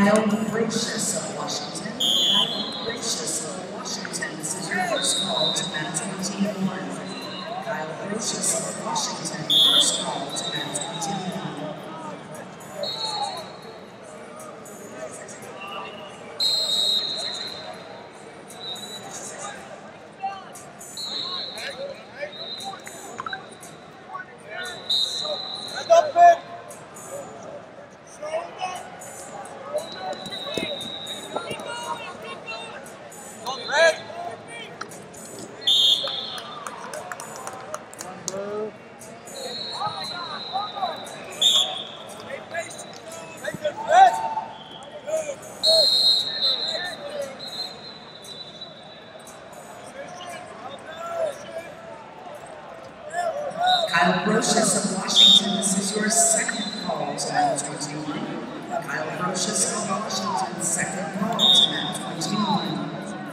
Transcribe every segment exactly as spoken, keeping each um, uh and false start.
Kyle Gracious of Washington. Kyle Gracious of Washington. This is your first call to mat twenty-one. Kyle Gracious of Washington. First call to mat twenty-one. Kyle Gracious of Washington, this is your second call to mat twenty-one. Kyle Gracious of Washington, second call to mat twenty-one.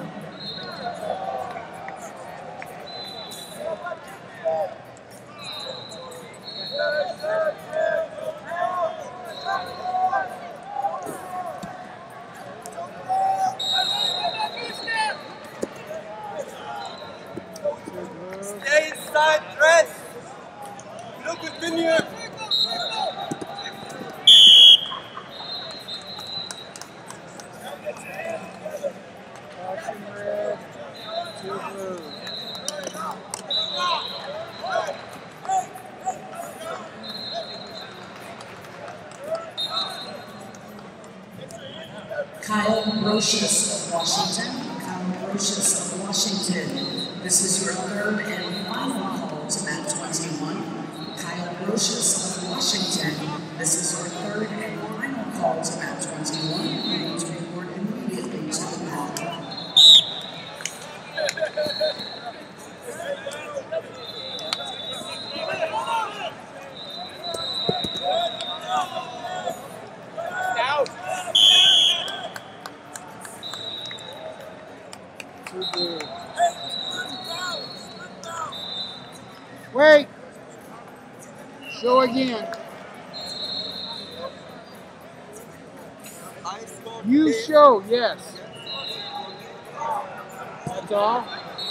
Stay inside, dress. No continue. Caution red, two blue. Kyle Gracious of Washington. Kyle Gracious of Washington. This is your third and final call to mat twenty-one. Kyle Gracious of Washington. This is your third and final call to mat twenty-one. Please report immediately to the mat. Two blue. Wait. Show again. You show, yes. That's all.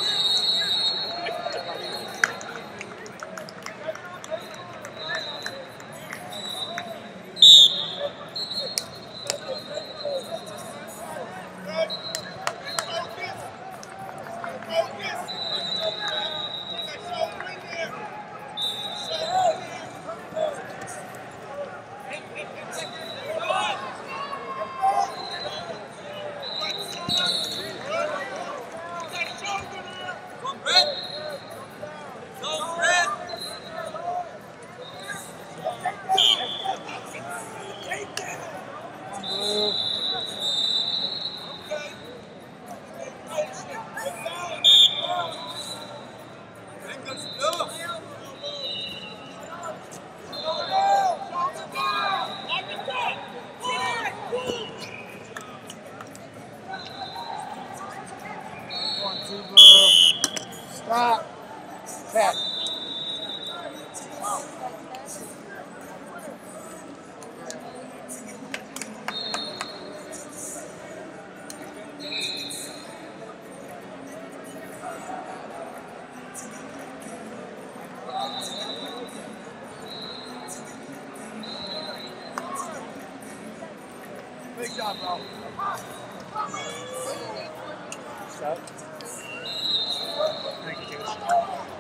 Stop. Tap. Big job, bro. Stop. Thank you, Coach.